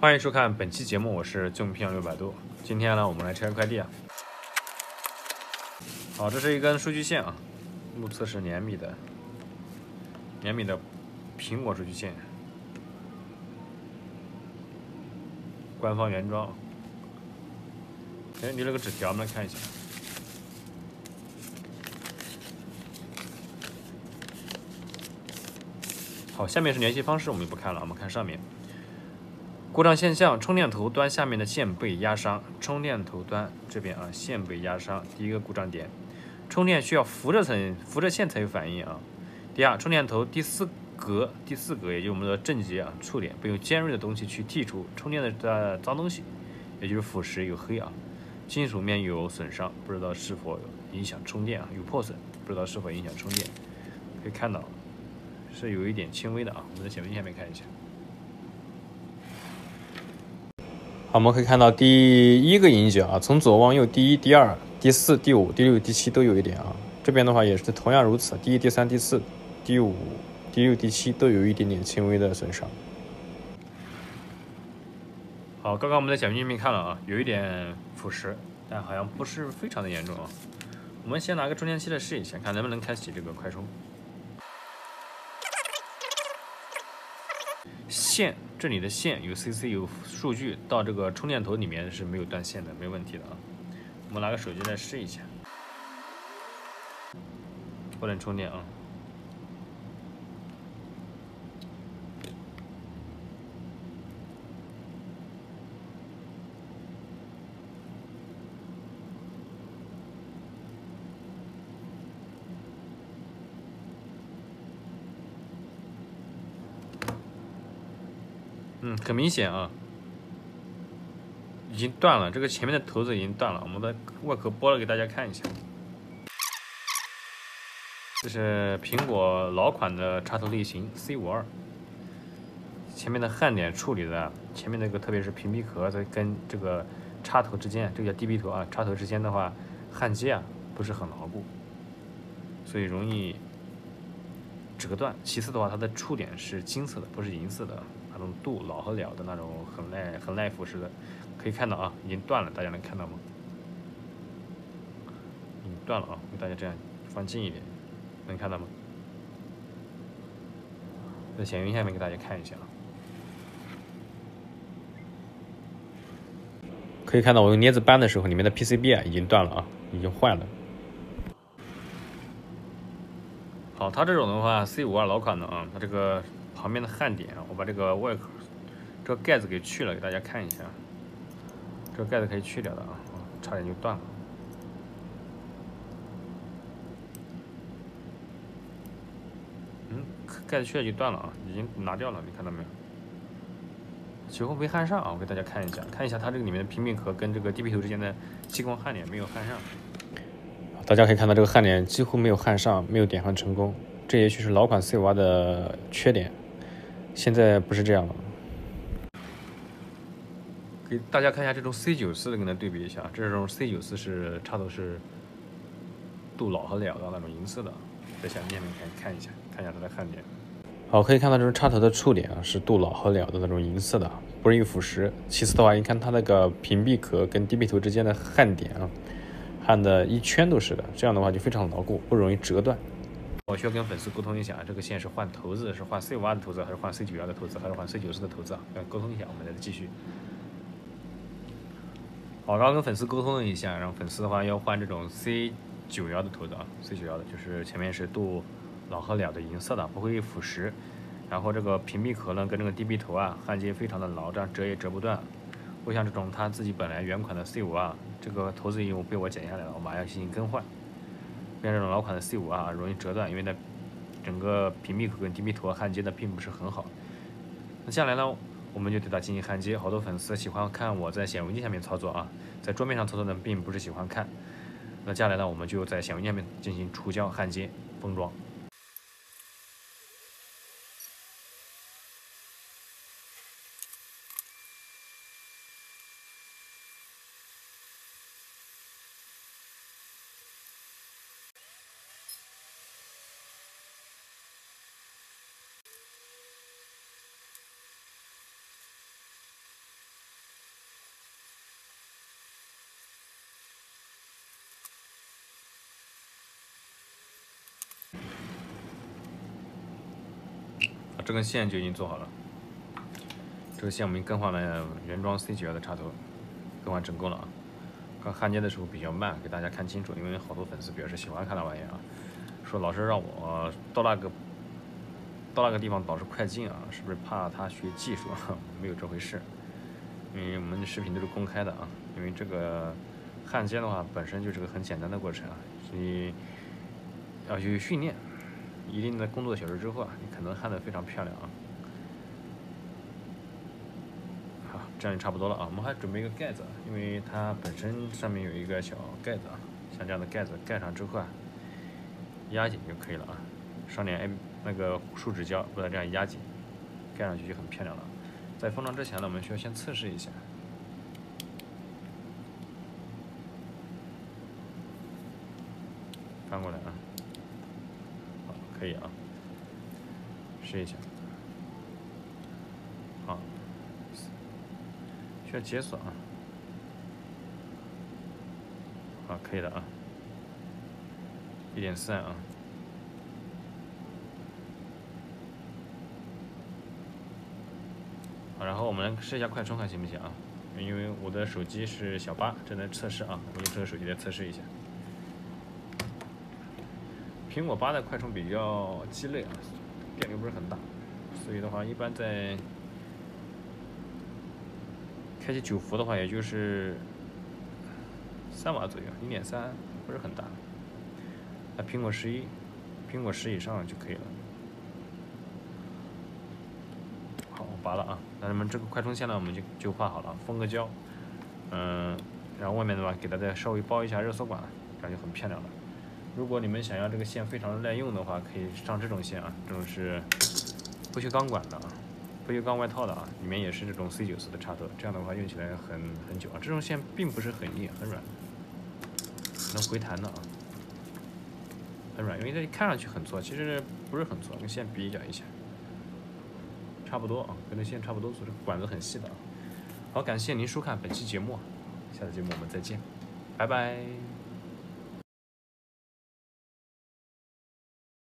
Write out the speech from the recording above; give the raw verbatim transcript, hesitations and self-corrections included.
欢迎收看本期节目，我是纵屏六百度。今天呢，我们来拆快递啊。好，这是一根数据线啊，目测是联米的，联米的苹果数据线，官方原装。哎，留了个纸条，我们来看一下。好，下面是联系方式，我们就不看了，我们看上面。故障现象：充电头端下面的线被压伤。充电头端这边啊，线被压伤，第一个故障点。充电需要扶着层，扶着线才有反应啊。第二，充电头第四格，第四格也就是我们的正极啊触点被用尖锐的东西去剔除，充电的脏东西，也就是腐蚀有黑啊，金属面有损伤，不知道是否影响充电啊，有破损，不知道是否影响充电。可以看到是有一点轻微的啊，我们在显微镜下面看一下。好，我们可以看到第一个引脚啊，从左往右，第一、第二、第四、第五、第六、第七都有一点啊。这边的话也是同样如此，第一、第三、第四、第五、第六、第七都有一点点轻微的损伤。好，刚刚我们在显微镜里面看了啊，有一点腐蚀，但好像不是非常的严重啊。我们先拿个充电器来试一下，看能不能开启这个快充。线，这里的线有 C C 有数据，到这个充电头里面是没有断线的，没问题的啊。我们拿个手机来试一下，不能充电啊。嗯，很明显啊，已经断了，这个前面的头子已经断了。我们的外壳剥了给大家看一下，这是苹果老款的插头类型 C 五十二，前面的焊点处理的，前面那个特别是屏蔽壳在跟这个插头之间，这个叫低鼻头啊，插头之间的话，焊接啊不是很牢固，所以容易折断。其次的话，它的触点是金色的，不是银色的。那种镀老和了的那种很耐很耐腐蚀的，可以看到啊，已经断了，大家能看到吗？已经断了啊，给大家这样放近一点，能看到吗？在显微镜下面给大家看一下啊，可以看到我用镊子扳的时候，里面的 P C B 啊已经断了啊，已经坏了。好，它这种的话 ，C 五十二老款的啊，它这个旁边的焊点，我把这个外壳这个盖子给去了，给大家看一下。这个盖子可以去掉的啊，差点就断了。嗯，盖子去了就断了啊，已经拿掉了，你看到没有？几乎没焊上啊，我给大家看一下，看一下它这个里面的屏蔽壳跟这个低鼻头之间的激光焊点没有焊上。大家可以看到这个焊点几乎没有焊上，没有点焊成功，这也许是老款 C 五十二的缺点。现在不是这样了。给大家看一下这种 C 九十四的，跟它对比一下，这种 C 九十四是插头是镀老和了的那种银色的，在下面看看一下，看一下它的焊点。好，可以看到这种插头的触点啊是镀老和了的那种银色的，不容易腐蚀。其次的话，你看它那个屏蔽壳跟低鼻头之间的焊点啊，焊的一圈都是的，这样的话就非常牢固，不容易折断。我需要跟粉丝沟通一下，这个线是换头子，是换 C 五十二的头子，还是换 C 九十二的头子，还是换 C 九十四的头子啊？跟沟通一下，我们再继续。好，刚刚跟粉丝沟通了一下，然后粉丝的话要换这种 C 九十的头子啊 ，C 九十的就是前面是镀老和了的银色的，不会腐蚀。然后这个屏蔽壳呢跟这个低鼻头啊焊接非常的牢，这样折也折不断。不像这种它自己本来原款的 C 五十二，这个头子已经被我剪下来了，我马上要进行更换。像这种老款的 C 五十二容易折断，因为它整个屏蔽口跟低鼻头焊接的并不是很好。那接下来呢，我们就对它进行焊接。好多粉丝喜欢看我在显微镜下面操作啊，在桌面上操作呢，并不是喜欢看。那接下来呢，我们就在显微镜下面进行除胶、焊接、封装。 这根线就已经做好了。这个线我们更换了原装 C 九幺的插头，更换成功了啊。刚焊接的时候比较慢，给大家看清楚，因为好多粉丝表示喜欢看那玩意啊，说老是让我到那个到那个地方老是快进啊，是不是怕他学技术？没有这回事，因为我们的视频都是公开的啊。因为这个焊接的话本身就是个很简单的过程啊，所以要去训练一定的工作小时之后啊，你可能焊得非常漂亮啊。好，这样就差不多了啊。我们还准备一个盖子，因为它本身上面有一个小盖子啊，像这样的盖子盖上之后啊，压紧就可以了啊。上点那个树脂胶，把它这样压紧，盖上去就很漂亮了。在封装之前呢，我们需要先测试一下。翻过来啊，好，可以啊，试一下。好，需要解锁啊。好，可以的啊，一点三啊。好，然后我们试一下快充看行不行啊？因为我的手机是小八，正在测试啊，我用这个手机来测试一下。苹果八的快充比较鸡肋啊，电流不是很大，所以的话，一般在开启九伏的话，也就是三瓦左右，零点三不是很大。那苹果十一、苹果十以上就可以了。好，我拔了啊。那咱们这个快充线呢，我们就就画好了，封个胶，嗯，然后外面的话给它再稍微包一下热缩管，这样就很漂亮了。如果你们想要这个线非常耐用的话，可以上这种线啊，这种是不锈钢管的啊，不锈钢外套的啊，里面也是这种 C 九四的插头，这样的话用起来很很久啊。这种线并不是很硬，很软，能回弹的啊，很软，因为它看上去很粗，其实不是很粗，跟线比较一下，差不多啊，跟那线差不多粗，这管子很细的啊。好，感谢您收看本期节目，下次节目我们再见，拜拜。